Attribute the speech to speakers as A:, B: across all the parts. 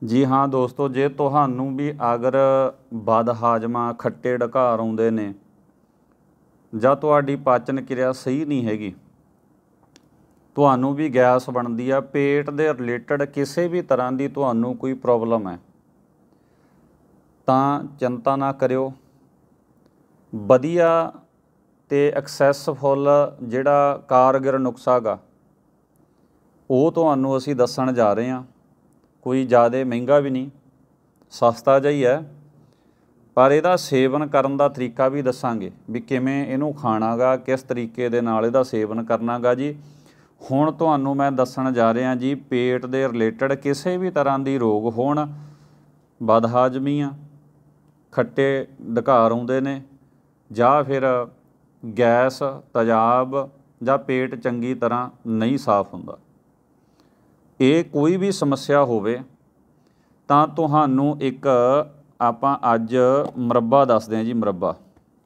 A: जी हाँ दोस्तों, जे तुहानू भी अगर बद हाजमा खट्टे ढकार आउंदे ने जां तुहाडी पाचन क्रिया सही नहीं हैगी, तुहानू भी गैस बनदी आ, पेट दे रिलेटेड किसी भी तरह की तुहानू कोई प्रॉब्लम है तां चिंता ना करियो। वधिया ते एक्सैसफुल जिहड़ा कारगर नुस्खा गा ਉਹ ਤੁਹਾਨੂੰ ਅਸੀਂ ਦੱਸਣ ਜਾ ਰਹੇ ਹਾਂ। ਕੋਈ ਜ਼ਿਆਦਾ ਮਹਿੰਗਾ ਵੀ ਨਹੀਂ, ਸਸਤਾ ਜਿਹਾ ਹੀ ਹੈ, ਪਰ ਇਹਦਾ ਸੇਵਨ ਕਰਨ ਦਾ ਤਰੀਕਾ ਵੀ ਦੱਸਾਂਗੇ ਵੀ ਕਿਵੇਂ ਇਹਨੂੰ ਖਾਣਾ ਗਾ, ਕਿਸ ਤਰੀਕੇ ਦੇ ਨਾਲ ਇਹਦਾ ਸੇਵਨ ਕਰਨਾ ਗਾ ਜੀ। ਹੁਣ ਤੁਹਾਨੂੰ ਮੈਂ ਦੱਸਣ ਜਾ ਰਿਹਾ ਜੀ, ਪੇਟ ਦੇ ਰਿਲੇਟਡ ਕਿਸੇ ਵੀ ਤਰ੍ਹਾਂ ਦੀ ਰੋਗ ਹੋਣ, ਬਦਹਾਜ਼ਮੀਆਂ, ਖੱਟੇ ਢਕਾਰ ਆਉਂਦੇ ਨੇ ਜਾਂ ਫਿਰ ਗੈਸ, ਤੇਜ਼ਾਬ ਜਾਂ ਪੇਟ ਚੰਗੀ ਤਰ੍ਹਾਂ ਨਹੀਂ ਸਾਫ਼ ਹੁੰਦਾ, ਇਹ ਕੋਈ ਵੀ ਸਮੱਸਿਆ ਹੋਵੇ ਤਾਂ ਤੁਹਾਨੂੰ ਇੱਕ ਆਪਾਂ ਅੱਜ ਮੁਰੱਬਾ ਦੱਸਦੇ ਹਾਂ ਜੀ। ਮੁਰੱਬਾ,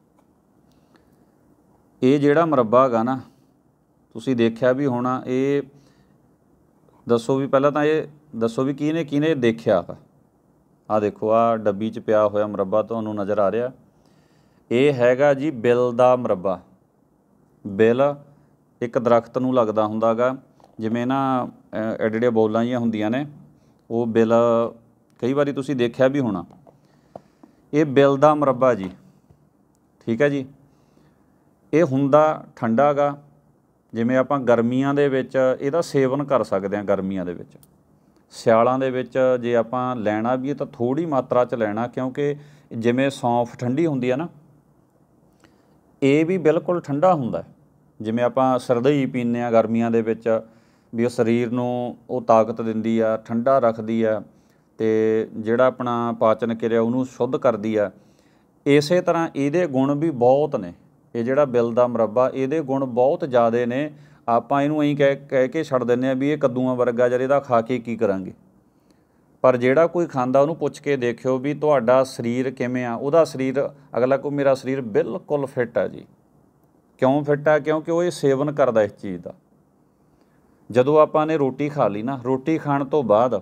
A: ਇਹ ਜਿਹੜਾ ਮੁਰੱਬਾ ਹੈਗਾ ਨਾ, ਤੁਸੀਂ ਦੇਖਿਆ ਵੀ ਹੋਣਾ। ਇਹ ਦੱਸੋ ਵੀ ਪਹਿਲਾਂ ਤਾਂ ਇਹ ਦੱਸੋ ਵੀ ਕਿਹਨੇ ਦੇਖਿਆ। ਆਹ ਦੇਖੋ, ਆਹ ਡੱਬੀ 'ਚ ਪਿਆ ਹੋਇਆ ਮੁਰੱਬਾ ਤੁਹਾਨੂੰ ਨਜ਼ਰ ਆ ਰਿਹਾ, ਇਹ ਹੈਗਾ ਜੀ ਬਿੱਲ ਦਾ ਮੁਰੱਬਾ। ਬਿੱਲ ਇੱਕ ਦਰਖਤ ਨੂੰ ਲੱਗਦਾ ਹੁੰਦਾ ਗਾ, ਜਿਵੇਂ ਨਾ ਐਡੀਆਂ ਬੋਲਾਂ ਜਿਹੀਆਂ ਹੁੰਦੀਆਂ ਨੇ, ਉਹ ਬਿੱਲ ਕਈ ਵਾਰੀ ਤੁਸੀਂ ਦੇਖਿਆ ਵੀ ਹੋਣਾ। ਇਹ ਬਿੱਲ ਦਾ ਮੁਰੱਬਾ ਜੀ, ਠੀਕ ਹੈ ਜੀ। ਇਹ ਹੁੰਦਾ ਠੰਡਾ ਗਾ, ਜਿਵੇਂ ਆਪਾਂ ਗਰਮੀਆਂ ਦੇ ਵਿੱਚ ਇਹਦਾ ਸੇਵਨ ਕਰ ਸਕਦੇ ਹਾਂ। ਗਰਮੀਆਂ ਦੇ ਵਿੱਚ, ਸਿਆਲਾਂ ਦੇ ਵਿੱਚ ਜੇ ਆਪਾਂ ਲੈਣਾ ਵੀ ਤਾਂ ਥੋੜ੍ਹੀ ਮਾਤਰਾ 'ਚ ਲੈਣਾ, ਕਿਉਂਕਿ ਜਿਵੇਂ ਸੌਂਫ ਠੰਡੀ ਹੁੰਦੀ ਆ ਨਾ, ਇਹ ਵੀ ਬਿਲਕੁਲ ਠੰਡਾ ਹੁੰਦਾ। ਜਿਵੇਂ ਆਪਾਂ ਸਰਦਈ ਪੀਂਦੇ ਹਾਂ ਗਰਮੀਆਂ ਦੇ ਵਿੱਚ, ਵੀ ਉਹ ਸਰੀਰ ਨੂੰ ਉਹ ਤਾਕਤ ਦਿੰਦੀ ਆ, ਠੰਡਾ ਰੱਖਦੀ ਆ, ਅਤੇ ਜਿਹੜਾ ਆਪਣਾ ਪਾਚਨ ਕਿਰਿਆ ਉਹਨੂੰ ਸ਼ੁੱਧ ਕਰਦੀ ਆ। ਇਸੇ ਤਰ੍ਹਾਂ ਇਹਦੇ ਗੁਣ ਵੀ ਬਹੁਤ ਨੇ। ਇਹ ਜਿਹੜਾ ਬਿੱਲ ਦਾ ਮੁਰੱਬਾ, ਇਹਦੇ ਗੁਣ ਬਹੁਤ ਜ਼ਿਆਦਾ ਨੇ। ਆਪਾਂ ਇਹਨੂੰ ਇਹੀ ਕਹਿ ਕੇ ਛੱਡ ਦਿੰਦੇ ਹਾਂ ਵੀ ਇਹ ਕੱਦੂਆਂ ਵਰਗਾ, ਯਾਰ ਇਹਦਾ ਖਾ ਕੇ ਕੀ ਕਰਾਂਗੇ। ਪਰ ਜਿਹੜਾ ਕੋਈ ਖਾਂਦਾ ਉਹਨੂੰ ਪੁੱਛ ਕੇ ਦੇਖਿਓ ਵੀ ਤੁਹਾਡਾ ਸਰੀਰ ਕਿਵੇਂ ਆ। ਉਹਦਾ ਸਰੀਰ ਅਗਲਾ ਕੋ ਮੇਰਾ ਸਰੀਰ ਬਿਲਕੁਲ ਫਿੱਟ ਆ ਜੀ। ਕਿਉਂ ਫਿੱਟ ਆ? ਕਿਉਂਕਿ ਉਹ ਇਹ ਸੇਵਨ ਕਰਦਾ ਇਸ ਚੀਜ਼ ਦਾ। ਜਦੋਂ ਆਪਾਂ ਨੇ ਰੋਟੀ ਖਾ ਲਈ ਨਾ, ਰੋਟੀ ਖਾਣ ਤੋਂ ਬਾਅਦ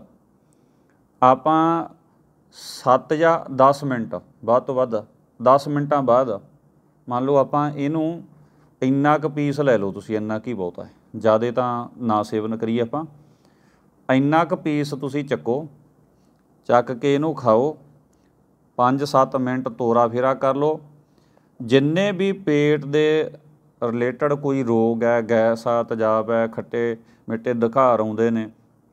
A: ਆਪਾਂ 7 ਜਾਂ 10 ਮਿੰਟ, ਵੱਧ ਤੋਂ ਵੱਧ 10 ਮਿੰਟਾਂ ਬਾਅਦ, ਮੰਨ ਲਓ ਆਪਾਂ ਇਹਨੂੰ ਇੰਨਾ ਕੁ ਪੀਸ ਲੈ ਲਓ ਤੁਸੀਂ, ਇੰਨਾ ਕੁ ਹੀ ਬਹੁਤ ਹੈ, ਜ਼ਿਆਦਾ ਤਾਂ ਨਾ ਸੇਵਨ ਕਰੀਏ ਆਪਾਂ। ਇੰਨਾ ਕੁ ਪੀਸ ਤੁਸੀਂ ਚੱਕੋ, ਚੱਕ ਕੇ ਇਹਨੂੰ ਖਾਓ। 5-7 ਮਿੰਟ ਤੋਰਾ ਫੇਰਾ ਕਰ ਲਓ। ਜਿੰਨੇ ਵੀ ਪੇਟ ਦੇ ਰਿਲੇਟਡ ਕੋਈ ਰੋਗ ਹੈ, ਗੈਸ ਆ, ਤੇਜ਼ਾਬ ਹੈ, ਖੱਟੇ ਮਿੱਠੇ ਢਕਾਰ ਆਉਂਦੇ ਨੇ,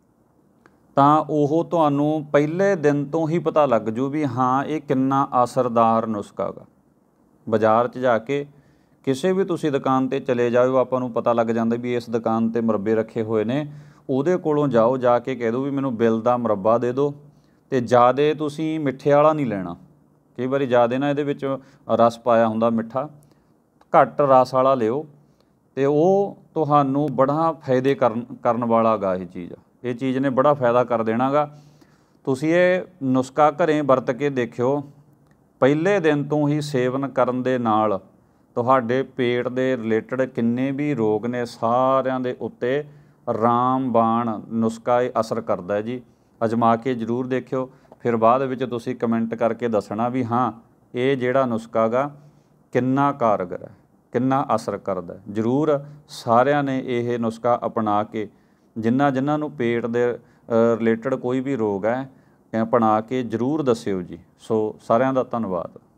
A: ਤਾਂ ਉਹ ਤੁਹਾਨੂੰ ਪਹਿਲੇ ਦਿਨ ਤੋਂ ਹੀ ਪਤਾ ਲੱਗ ਜੂ ਵੀ ਹਾਂ ਇਹ ਕਿੰਨਾ ਅਸਰਦਾਰ ਨੁਸਖਾ ਗਾ। ਬਾਜ਼ਾਰ 'ਚ ਜਾ ਕੇ ਕਿਸੇ ਵੀ ਤੁਸੀਂ ਦੁਕਾਨ 'ਤੇ ਚਲੇ ਜਾਓ, ਆਪਾਂ ਨੂੰ ਪਤਾ ਲੱਗ ਜਾਂਦਾ ਵੀ ਇਸ ਦੁਕਾਨ 'ਤੇ ਮੁਰੱਬੇ ਰੱਖੇ ਹੋਏ ਨੇ। ਉਹਦੇ ਕੋਲੋਂ ਜਾਓ, ਜਾ ਕੇ ਕਹਿ ਦਿਓ ਵੀ ਮੈਨੂੰ ਬਿੱਲ ਦਾ ਮੁਰੱਬਾ ਦੇ ਦਿਓ। ਅਤੇ ਜ਼ਿਆਦਾ ਤੁਸੀਂ ਮਿੱਠੇ ਵਾਲਾ ਨਹੀਂ ਲੈਣਾ। ਕਈ ਵਾਰੀ ਜ਼ਿਆਦਾ ਨਾ ਇਹਦੇ ਵਿੱਚ ਰਸ ਪਾਇਆ ਹੁੰਦਾ ਮਿੱਠਾ, ਘੱਟ ਰਸ ਵਾਲਾ ਲਿਓ, ਅਤੇ ਉਹ ਤੁਹਾਨੂੰ ਬੜਾ ਫਾਇਦੇ ਕਰਨ ਵਾਲਾ ਗਾ। ਇਹ ਚੀਜ਼ ਨੇ ਬੜਾ ਫਾਇਦਾ ਕਰ ਦੇਣਾ ਗਾ। ਤੁਸੀਂ ਇਹ ਨੁਸਖਾ ਘਰੇ ਵਰਤ ਕੇ ਦੇਖਿਓ। ਪਹਿਲੇ ਦਿਨ ਤੋਂ ਹੀ ਸੇਵਨ ਕਰਨ ਦੇ ਨਾਲ ਤੁਹਾਡੇ ਪੇਟ ਦੇ ਰਿਲੇਟਡ ਕਿੰਨੇ ਵੀ ਰੋਗ ਨੇ, ਸਾਰਿਆਂ ਦੇ ਉੱਤੇ ਰਾਮਬਾਣ ਨੁਸਖਾ ਇਹ ਅਸਰ ਕਰਦਾ ਹੈ ਜੀ। ਅਜਮਾ ਕੇ ਜ਼ਰੂਰ ਦੇਖਿਓ, ਫਿਰ ਬਾਅਦ ਵਿੱਚ ਤੁਸੀਂ ਕਮੈਂਟ ਕਰਕੇ ਦੱਸਣਾ ਵੀ ਹਾਂ ਇਹ ਜਿਹੜਾ ਨੁਸਖਾ ਗਾ ਕਿੰਨਾ ਕਾਰਗਰ ਹੈ, ਕਿੰਨਾ ਅਸਰ ਕਰਦਾ। ਜ਼ਰੂਰ ਸਾਰਿਆਂ ਨੇ ਇਹ ਨੁਸਖਾ ਅਪਣਾ ਕੇ, ਜਿਨ੍ਹਾਂ ਨੂੰ ਪੇਟ ਦੇ ਰਿਲੇਟਡ ਕੋਈ ਵੀ ਰੋਗ ਹੈ, ਅਪਣਾ ਕੇ ਜ਼ਰੂਰ ਦੱਸਿਓ ਜੀ। ਸੋ ਸਾਰਿਆਂ ਦਾ ਧੰਨਵਾਦ।